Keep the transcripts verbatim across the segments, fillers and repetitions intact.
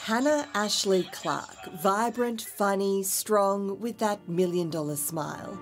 Hannah Ashley Clarke, vibrant, funny, strong, with that million-dollar smile.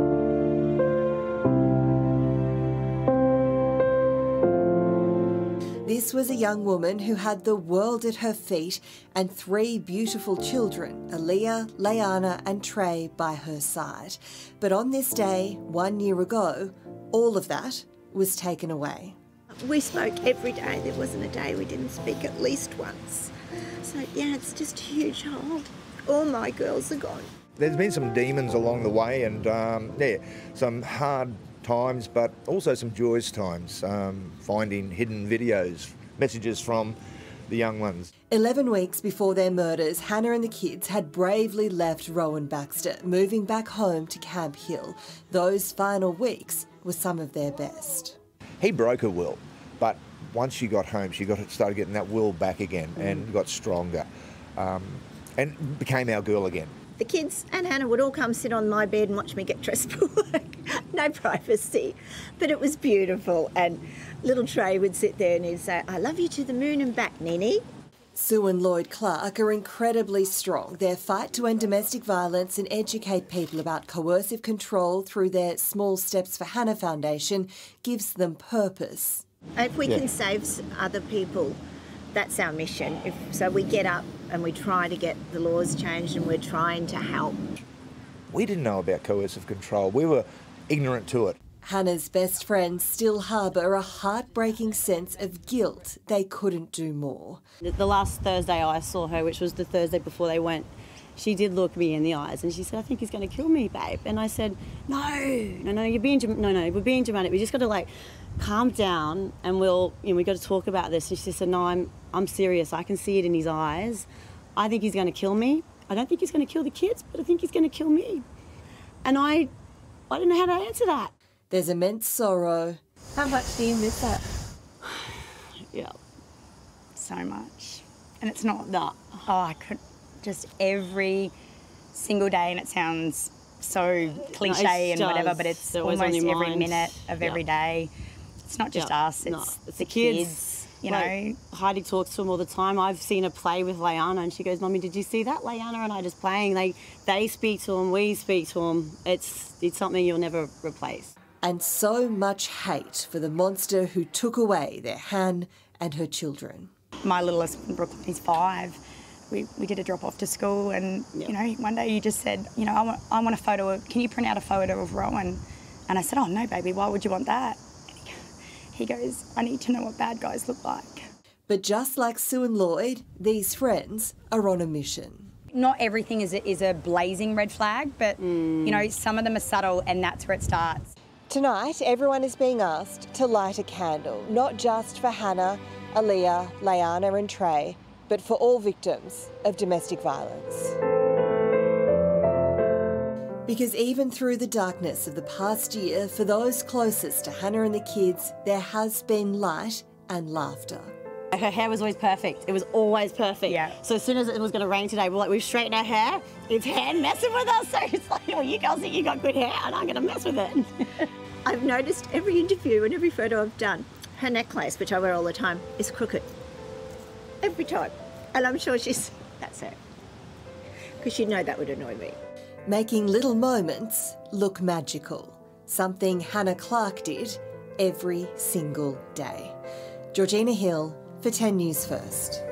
This was a young woman who had the world at her feet and three beautiful children, Aaliyah, Leanna and Trey, by her side. But on this day, one year ago, all of that was taken away. We spoke every day. There wasn't a day we didn't speak at least once. So, yeah, it's just a huge hole. All my girls are gone. There's been some demons along the way and, um, yeah, some hard times, but also some joyous times, um, finding hidden videos, messages from the young ones. Eleven weeks before their murders, Hannah and the kids had bravely left Rowan Baxter, moving back home to Camp Hill. Those final weeks were some of their best. He broke her will, but once she got home, she got started getting that will back again and got stronger, um, and became our girl again. The kids and Hannah would all come sit on my bed and watch me get dressed for work. No privacy, but it was beautiful. And little Trey would sit there and he'd say, "I love you to the moon and back, Nini." Sue and Lloyd Clarke are incredibly strong. Their fight to end domestic violence and educate people about coercive control through their Small Steps for Hannah Foundation gives them purpose. If we Yeah. can save other people, that's our mission. If, so we get up and we try to get the laws changed and we're trying to help. We didn't know about coercive control. We were ignorant to it. Hannah's best friends still harbour a heartbreaking sense of guilt they couldn't do more. The last Thursday I saw her, which was the Thursday before they went, she did look me in the eyes and she said, "I think he's going to kill me, babe." And I said, no, no, no, you're being, no, no, we're being dramatic. We just got to, like, calm down and we'll, you know, we got to talk about this. And she said, "No, I'm, I'm serious. I can see it in his eyes. I think he's going to kill me. I don't think he's going to kill the kids, but I think he's going to kill me." And I, I didn't know how to answer that. There's immense sorrow. How much do you miss that? Yeah. So much. And it's not that, oh, I could just every single day, and it sounds so cliche No, and just, whatever, but it's it was almost on your every mind. minute of Yeah. every day. It's not just Yeah. us, it's, No, it's the the kids. kids, you know. Like, Heidi talks to them all the time. I've seen her play with Leanna and she goes, "Mummy, did you see that? Leanna and I just playing." They, they speak to them, we speak to them. It's, it's something you'll never replace. And so much hate for the monster who took away their Han and her children. My littlest in Brooklyn, he's five. We, we did a drop off to school and, Yep. you know, one day you just said, you know, I want, I want a photo of, can you print out a photo of Rowan? And I said, "Oh, no, baby, why would you want that?" And he, he goes, "I need to know what bad guys look like." But just like Sue and Lloyd, these friends are on a mission. Not everything is a, is a blazing red flag, but, Mm. you know, some of them are subtle and that's where it starts. Tonight, everyone is being asked to light a candle, not just for Hannah, Aaliyah, Leanna and Trey, but for all victims of domestic violence. Because even through the darkness of the past year, for those closest to Hannah and the kids, there has been light and laughter. Her hair was always perfect. It was always perfect. Yeah. So as soon as it was going to rain today, we're like, we've straightened our hair. It's hand messing with us. So it's like, "Oh, you girls think you got good hair and I'm going to mess with it." I've noticed every interview and every photo I've done, her necklace, which I wear all the time, is crooked. Every time. And I'm sure she's, that's her. Because she'd know that would annoy me. Making little moments look magical. Something Hannah Clarke did every single day. Georgina Hill for ten News First.